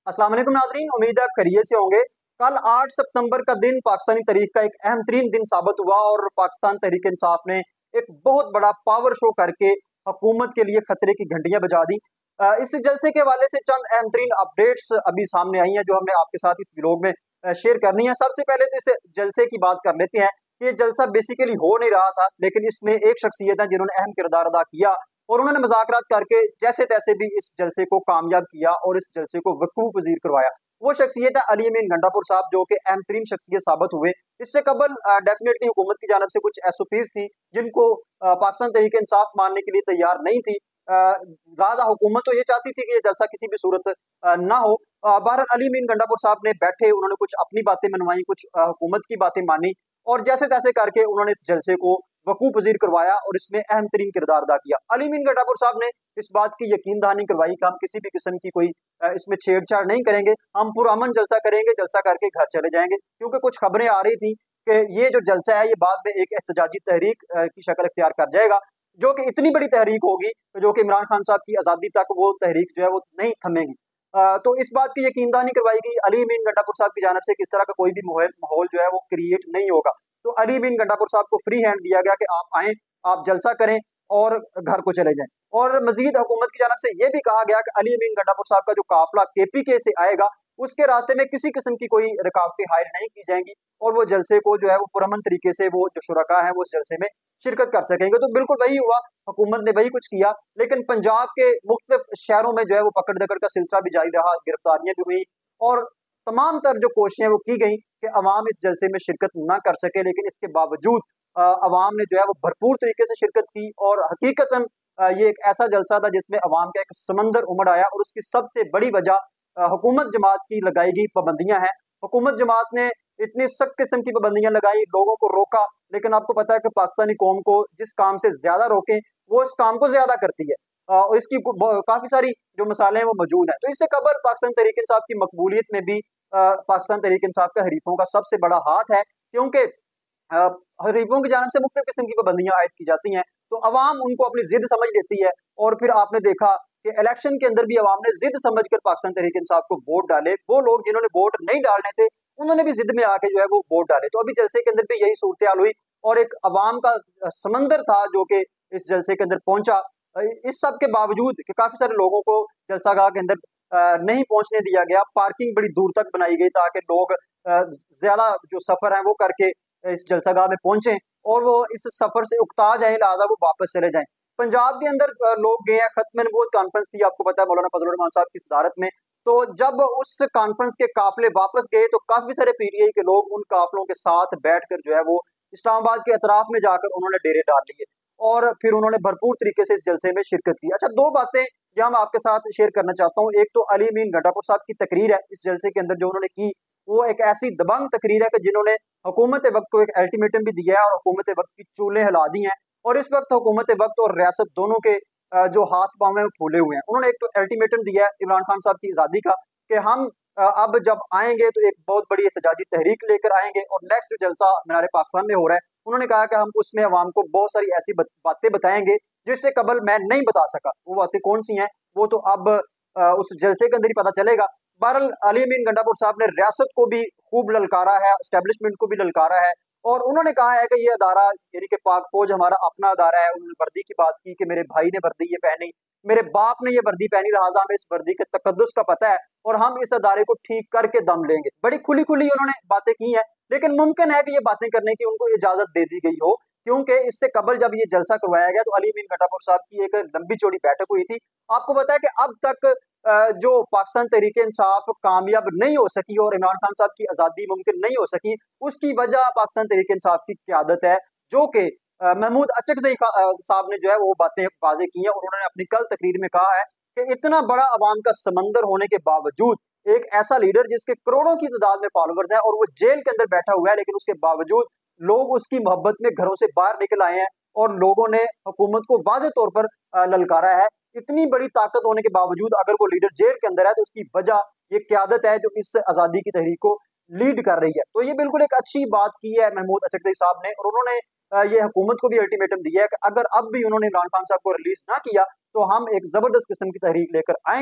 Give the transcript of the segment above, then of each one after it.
अस्सलाम वालेकुम नाजरीन, उम्मीद है आप खैरियत से होंगे। कल 8 सितंबर का दिन पाकिस्तानी तहरीक का एक अहम तरीन दिन साबित हुआ और पाकिस्तान तहरीक इंसाफ ने एक बहुत बड़ा पावर शो करके हुकूमत के लिए खतरे की घंटियां बजा दी। इस जलसे के हवाले से चंद अहम तरीन अपडेट्स अभी सामने आई हैं जो हमने आपके साथ इस व्लॉग में शेयर करनी है। सबसे पहले तो इस जलसे की बात कर लेते हैं कि ये जलसा बेसिकली हो नहीं रहा था, लेकिन इसमें एक शख्सियत है जिन्होंने अहम किरदार अदा किया और उन्होंने मुज़ाकरात करके जैसे तैसे भी इस जलसे को कामयाब किया और इस जलसे को वकूफ़ पजीर करवाया। वो शख्सियत है अली अमीन गंडापुर साहब, जो कि अहम तरीन शख्सियत साबित हुए। इससे कबल डेफिनेटली हुकूमत की जानब से कुछ SOPs थी जिनको पाकिस्तान तहरीक इंसाफ मानने के लिए तैयार नहीं थी। लिहाजा हुकूमत तो ये चाहती थी कि ये जलसा किसी भी सूरत ना हो। बहरहाल अली अमीन गंडापुर साहब ने बैठे, उन्होंने कुछ अपनी बातें मनवाई, कुछ हुकूमत की बातें मानी और जैसे तैसे करके उन्होंने इस जलसे को वकूफ़ पजीर करवाया और इसमें अहम तरीन किरदार अदा किया। अली अमीन गंडापुर साहब ने इस बात की यकीन दहानी करवाई कि हम किसी भी किस्म की कोई इसमें छेड़छाड़ नहीं करेंगे, हम पुरअमन जलसा करेंगे, जलसा करके घर चले जाएंगे। क्योंकि कुछ खबरें आ रही थी कि ये जो जलसा है ये बाद में एक एहतजाजी तहरीक की शक्ल इख्तियार कर जाएगा, जो कि इतनी बड़ी तहरीक होगी जो कि इमरान खान साहब की आज़ादी तक वो तहरीक जो है वो नहीं थमेगी। तो इस बात की यकीन दहानी करवाई गई अली अमीन गंडापुर साहब की जानब से कि इस तरह का कोई भी माहौल जो है वो क्रिएट नहीं होगा। तो अली अमीन गंडापुर साहब को फ्री हैंड दिया गया कि आप आएं, आप जलसा करें और घर को चले जाएं। और मजीद हुकूमत की जानब से यह भी कहा गया कि अली अमीन गंडापुर साहब का जो काफिला KPK से आएगा उसके रास्ते में किसी किस्म की कोई रुकावटें हायल नहीं की जाएंगी और वो जलसे को जो है वो पुरअमन तरीके से वो जो शुरका है वो उस जलसे में शिरकत कर सकेंगे। तो बिल्कुल वही हुआ, हुकूमत ने वही कुछ किया। लेकिन पंजाब के मुख्तलिफ शहरों में जो है वो पकड़ दकड़ का सिलसिला भी जारी रहा, गिरफ्तारियां भी हुई और तमाम तर जो कोशिशें वो की गई कि अवाम इस जलसे में शिरकत ना कर सके। लेकिन इसके बावजूद अवाम ने जो है वो भरपूर तरीके से शिरकत की और हकीकतन ये एक ऐसा जलसा था जिसमें अवाम का एक समंदर उमड़ आया और उसकी सबसे बड़ी वजह हुकूमत जमात की लगाई गई पाबंदियां हैं। हुकूमत जमात ने इतनी सख्त किस्म की पाबंदियां लगाई, लोगों को रोका, लेकिन आपको पता है कि पाकिस्तानी कौम को जिस काम से ज्यादा रोकें वो इस काम को ज्यादा करती है और इसकी काफी सारी जो मिसालें हैं वो मौजूद हैं। तो इससे कबल पाकिस्तान तहरीक इंसाफ की मकबूलियत में भी पाकिस्तान तहरीक इंसाफ के हरीफों का सबसे बड़ा हाथ है, क्योंकि हरीफों की जानब से मुख्तलिफ किस्म की पाबंदियां आयद की जाती हैं तो अवाम उनको अपनी जिद समझ लेती है। और फिर आपने देखा कि इलेक्शन के अंदर भी अवाम ने जिद समझकर पाकिस्तान तहरीक इंसाफ को वोट डाले। वो लोग जिन्होंने वोट नहीं डालने थे उन्होंने भी जिद में आके जो है वो वोट डाले। तो अभी जलसे के अंदर भी यही सूरत हाल हुई और एक अवाम का समंदर था जो कि इस जलसे के अंदर पहुंचा। इस सब के बावजूद कि काफी सारे लोगों को जलसागाह के अंदर नहीं पहुंचने दिया गया, पार्किंग बड़ी दूर तक बनाई गई ताकि लोग ज्यादा जो सफर है वो करके इस जलसागाह में पहुंचे और वो इस सफर से उकता जाए, लिहाजा वो वापस चले जाएं। पंजाब के अंदर लोग गए हैं, खत्म नबूवत कॉन्फ्रेंस थी, आपको पता है मौलाना फजल रहमान साहब की सदारत में। तो जब उस कॉन्फ्रेंस के काफिले वापस गए तो काफी सारे PTI के लोग उन काफिलों के साथ बैठकर जो है वो इस्लामाबाद के अतराफ में जाकर उन्होंने डेरे डाल लिए और फिर उन्होंने भरपूर तरीके से इस जलसे में शिरकत की। अच्छा, दो बातें जो हम आपके साथ शेयर करना चाहता हूँ। एक तो अली अमीन गंडापुर साहब की तकरीर है इस जलसे के अंदर जो उन्होंने की, वो एक ऐसी दबंग तकरीर है कि जिन्होंने हुकूमत वक्त को एक अल्टीमेटम भी दिया है और हुकूमत वक्त की चूल्हे हिला दी हैं और इस वक्त हुकूमत वक्त और रियासत दोनों के जो हाथ पांव हैं वो फूले हुए हैं। उन्होंने एक तो अल्टीमेटम दिया है इमरान खान साहब की आज़ादी का कि हम अब जब आएंगे तो एक बहुत बड़ी एहतजाजी तहरीक लेकर आएंगे और नेक्स्ट जो जलसा मीनार पाकिस्तान में हो रहा है उन्होंने कहा कि हम उसमें अवाम को बहुत सारी ऐसी बातें बताएंगे जिससे कबल मैं नहीं बता सका। वो बातें कौन सी हैं वो तो अब उस जलसे के अंदर ही पता चलेगा। बहरहाल अली अमीन गंडापुर साहब ने रियासत को भी खूब ललकारा है, एस्टेब्लिशमेंट को भी ललकारा है और उन्होंने कहा है कि ये अदारा यानी कि पाक फौज हमारा अपना अदारा है। उन्होंने वर्दी की बात की कि मेरे भाई ने वर्दी ये पहनी, मेरे बाप ने ये वर्दी पहनी, लिहाजा हमें इस वर्दी के तकद्दुस का पता है और हम इस अदारे को ठीक करके दम लेंगे। बड़ी खुली खुली उन्होंने बातें की हैं, लेकिन मुमकिन है कि ये बातें करने की उनको इजाजत दे दी गई हो, क्योंकि इससे कबल जब ये जलसा करवाया गया तो अली अमीन गंडापुर साहब की एक लंबी चौड़ी बैठक हुई थी। आपको पता है कि अब तक जो पाकिस्तान तहरीक इंसाफ कामयाब नहीं हो सकी और इमरान खान साहब की आज़ादी मुमकिन नहीं हो सकी, उसकी वजह पाकिस्तान तहरीक इंसाफ की क़यादत है, जो कि महमूद अचकज़ई साहब ने जो है वो बातें वाज़ेह की हैं। उन्होंने अपनी कल तकरीर में कहा है कि इतना बड़ा अवाम का समंदर होने के बावजूद एक ऐसा लीडर जिसके करोड़ों की तादाद में फॉलोवर्स हैं और वो जेल के अंदर बैठा हुआ है, लेकिन उसके बावजूद लोग उसकी मोहब्बत में घरों से बाहर निकल आए हैं और लोगों ने हुकूमत को वाज़ेह तौर पर ललकारा है। इतनी बड़ी ताकत होने के बावजूद अगर वो लीडर जेल के अंदर है तो उसकी वजह ये क़यादत है जो इस आज़ादी की तहरीक को लीड कर रही है। तो ये बिल्कुल एक अच्छी बात की है महमूद अचकज़ई साहब ने और उन्होंने ये हुकूमत को भी अल्टीमेटम दिया है कि अगर अब भी उन्होंने इमरान खान साहब को रिलीज ना किया तो हम एक जबरदस्त किस्म की तहरीक लेकर आएंगे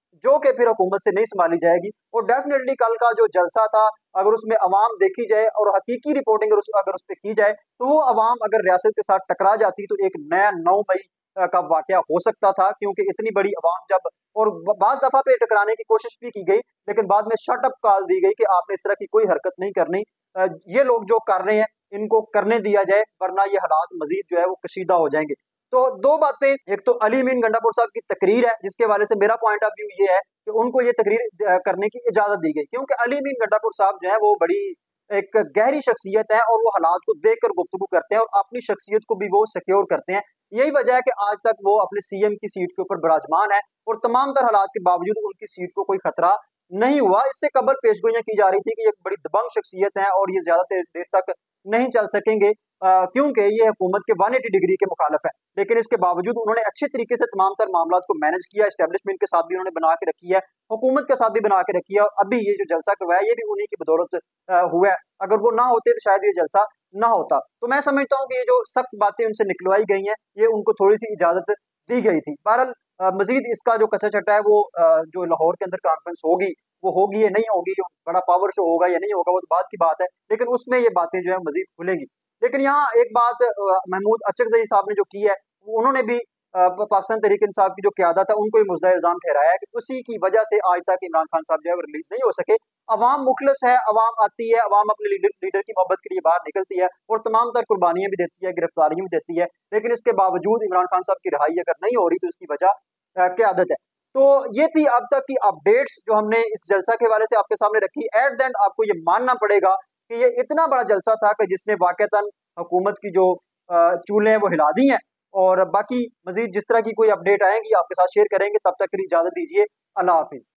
जो कि फिर हुकूमत से नहीं संभाली जाएगी। और डेफिनेटली कल का जो जलसा था, अगर उसमें अवाम देखी जाए और हकीकी रिपोर्टिंग अगर उस पर की जाए, तो वो अवाम अगर रियासत के साथ टकरा जाती तो एक नया 9 मई का वाकया हो सकता था, क्योंकि इतनी बड़ी अवाम जब, और बाज दफा पे टकराने की कोशिश भी की गई, लेकिन बाद में शट अप कॉल दी गई कि आपने इस तरह की कोई हरकत नहीं करनी, ये लोग जो कर रहे हैं इनको करने दिया जाए, वरना ये हालात मजीद जो है वो कशीदा हो जाएंगे। तो दो बातें, एक तो अली अमीन गंडापुर साहब की तकरीर है, जिसके हवाले से मेरा पॉइंट ऑफ व्यू ये है कि उनको ये तकरीर करने की इजाजत दी गई, क्योंकि अली अमीन गंडापुर साहब जो है वो बड़ी एक गहरी शख्सियत है, और वो हालात को देख कर गुफ्तगू करते हैं और अपनी शख्सियत को भी वो सिक्योर करते हैं। यही वजह है कि आज तक वो अपने सीएम की सीट के ऊपर विराजमान है, और तमाम तर हालात के बावजूद उनकी सीट को कोई खतरा नहीं हुआ। इससे कबल पेशगोइयां की जा रही थी कि ये एक बड़ी दबंग शख्सियत है और ये ज्यादा देर तक नहीं चल सकेंगे, क्योंकि ये हुकूमत के 180 डिग्री के मुखालफ है। लेकिन इसके बावजूद उन्होंने अच्छे तरीके से तमाम तर मामला को मैनेज किया, एस्टेब्लिशमेंट के साथ भी उन्होंने बना के रखी है, हुकूमत के साथ भी बना के रखी है, और अभी ये जो जलसा करवाया ये भी उन्हीं की बदौलत हुआ है। अगर वो ना होते तो शायद ये जलसा ना होता। तो मैं समझता हूँ कि ये जो सख्त बातें उनसे निकलवाई गई हैं, ये उनको थोड़ी सी इजाजत दी गई थी। बहरहाल मजीद इसका जो कच्चा चट्टा है वो जो लाहौर के अंदर कॉन्फ्रेंस होगी वो होगी या नहीं होगी, जो बड़ा पावर शो होगा या नहीं होगा, वो तो बात की बात है, लेकिन उसमें ये बातें जो है मजीद खुलेंगी। लेकिन यहाँ एक बात महमूद अचकजई साहब ने जो की है, उन्होंने भी पाकिस्तान तहरीक इंसाफ की जो क़यादत है उनको ही मुद्दा इल्जाम ठहराया है कि उसी की वजह से आज तक इमरान खान साहब जो है रिलीज नहीं हो सके। अवाम मुखलस है, अवाम आती है, अवाम अपने लीडर की मोहब्बत के लिए बाहर निकलती है और तमाम तर कुर्बानियां भी देती है, गिरफ्तारियां भी देती है, लेकिन इसके बावजूद इमरान खान साहब की रिहाई अगर नहीं हो रही तो इसकी वजह क़यादत है। तो ये थी अब तक की अपडेट्स जो हमने इस जलसा के हवाले से आपके सामने रखी। एट द एंड आपको ये मानना पड़ेगा कि ये इतना बड़ा जलसा था कि जिसने वाकईतन हुकूमत की जो चूल्हे हैं वो हिला दी हैं। और बाकी मजीद जिस तरह की कोई अपडेट आएंगी आपके साथ शेयर करेंगे, तब तक के लिए इजाजत दीजिए। अल्लाह हाफिज।